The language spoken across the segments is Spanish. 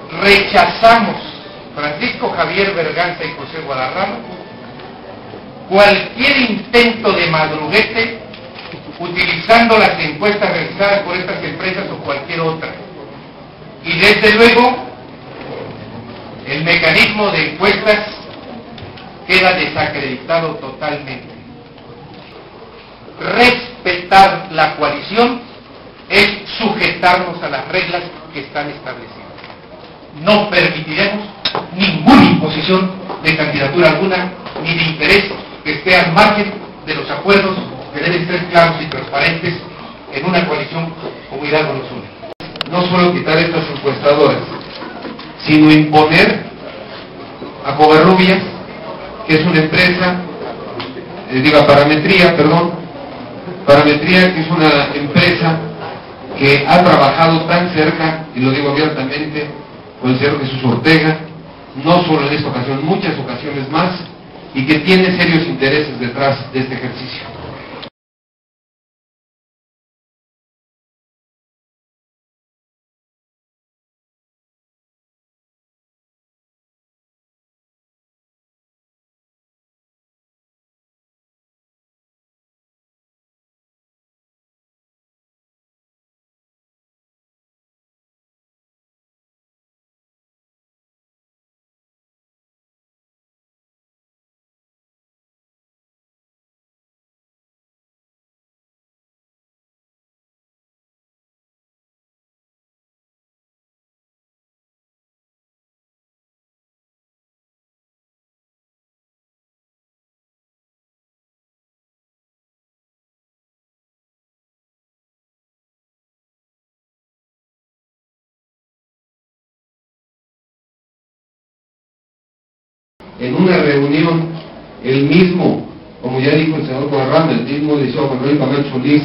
rechazamos, Francisco Javier Berganza y José Guadarrama, cualquier intento de madruguete utilizando las encuestas realizadas por estas empresas o cualquier otra. Y desde luego, el mecanismo de encuestas queda desacreditado totalmente. Respetar la coalición es sujetarnos a las reglas que están establecidas. No permitiremos ninguna imposición de candidatura alguna, ni de interés que esté al margen de los acuerdos que deben ser claros y transparentes en una coalición como Hidalgo nos une. No solo quitar estas encuestadoras, sino imponer a Covarrubias, que es una empresa, Parametría, que es una empresa que ha trabajado tan cerca, y lo digo abiertamente, con el señor Jesús Ortega, no solo en esta ocasión, muchas ocasiones más, y que tiene serios intereses detrás de este ejercicio. En una reunión, el mismo, como ya dijo el senador Guadarrama, el mismo licenciado Manuel Camacho Solís,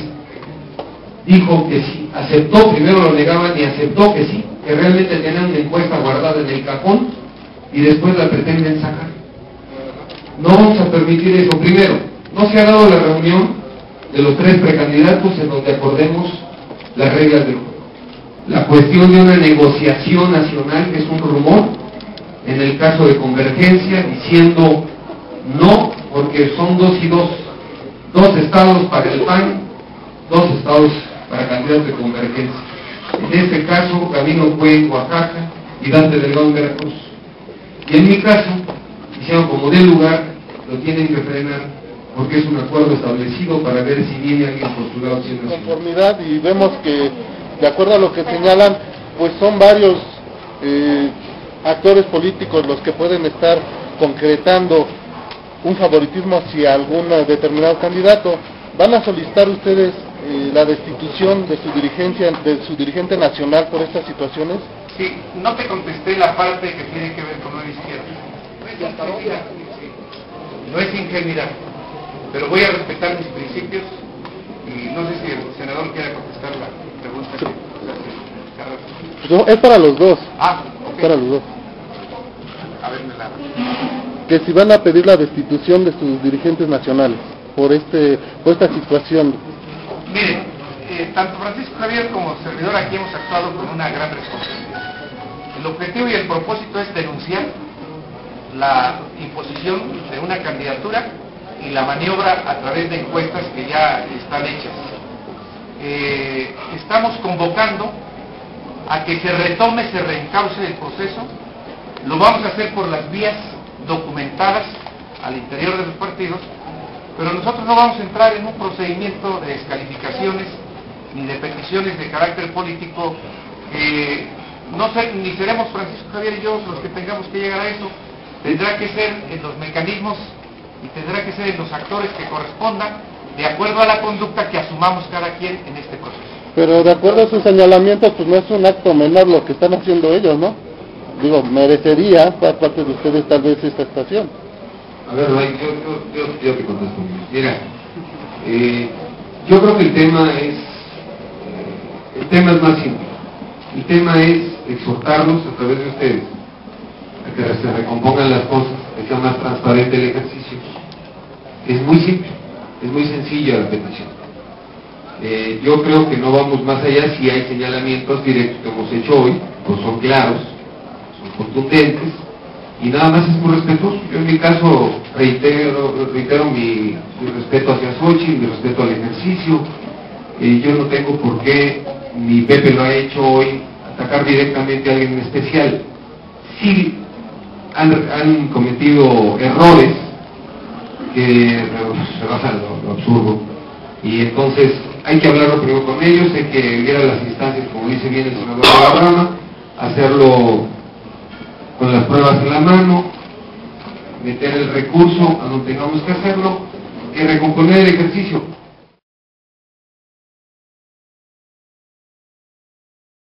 dijo que sí, aceptó, primero lo negaban y aceptó que sí, que realmente tenían una encuesta guardada en el cajón y después la pretenden sacar. No vamos a permitir eso. Primero, no se ha dado la reunión de los 3 precandidatos en donde acordemos las reglas del juego. La cuestión de una negociación nacional, que es un rumor, en el caso de Convergencia, diciendo no, porque son 2 y 2, 2 estados para el PAN, 2 estados para candidatos de Convergencia. En este caso, Camilo fue en Oaxaca y Dante Delgado en Veracruz. Y en mi caso, hicieron como de lugar, lo tienen que frenar, porque es un acuerdo establecido para ver si viene alguien postulado siendo conformidad, y vemos que, de acuerdo a lo que señalan, pues son varios actores políticos los que pueden estar concretando un favoritismo hacia algún determinado candidato. ¿Van a solicitar ustedes la destitución de su dirigencia, de su dirigente nacional por estas situaciones? Sí, no te contesté la parte que tiene que ver con la izquierda. No es ingenuidad, pero voy a respetar mis principios y no sé si el senador quiere contestar la pregunta que hace. No, es para los dos. Okay. Para los dos. A ver, que si van a pedir la destitución de sus dirigentes nacionales por esta situación. Miren, tanto Francisco Javier como servidor aquí hemos actuado con una gran responsabilidad. El objetivo y el propósito es denunciar la imposición de una candidatura y la maniobra a través de encuestas que ya están hechas. Estamos convocando a que se retome, se reencauce el proceso. Lo vamos a hacer por las vías documentadas al interior de los partidos, pero nosotros no vamos a entrar en un procedimiento de descalificaciones ni de peticiones de carácter político. No sé, ni seremos Francisco Javier y yo los que tengamos que llegar a eso. Tendrá que ser en los mecanismos y tendrá que ser en los actores que correspondan, de acuerdo a la conducta que asumamos cada quien en este proceso. Pero de acuerdo a sus señalamientos, pues no es un acto menor lo que están haciendo ellos, ¿no? Digo, merecería por parte de ustedes tal vez esta estación. A ver, Ray, yo te contesto. Mira, yo creo que el tema es más simple. El tema es exhortarlos a través de ustedes a que se recompongan las cosas, que sea más transparente el ejercicio. Es muy simple, es muy sencilla la petición. Yo creo que no vamos más allá si hay señalamientos directos que hemos hecho hoy, pues son claros, son contundentes, y nada más es muy respetuoso. Yo en mi caso reitero mi respeto hacia Xochitl, mi respeto al ejercicio. Yo no tengo por qué, ni Pepe lo ha hecho hoy, atacar directamente a alguien en especial. Sí han cometido errores que rebasan lo absurdo, y entonces hay que hablarlo primero con ellos, hay que ir a las instancias, como dice bien el senador Guadarrama, hacerlo con las pruebas en la mano, meter el recurso a donde tengamos que hacerlo y recomponer el ejercicio.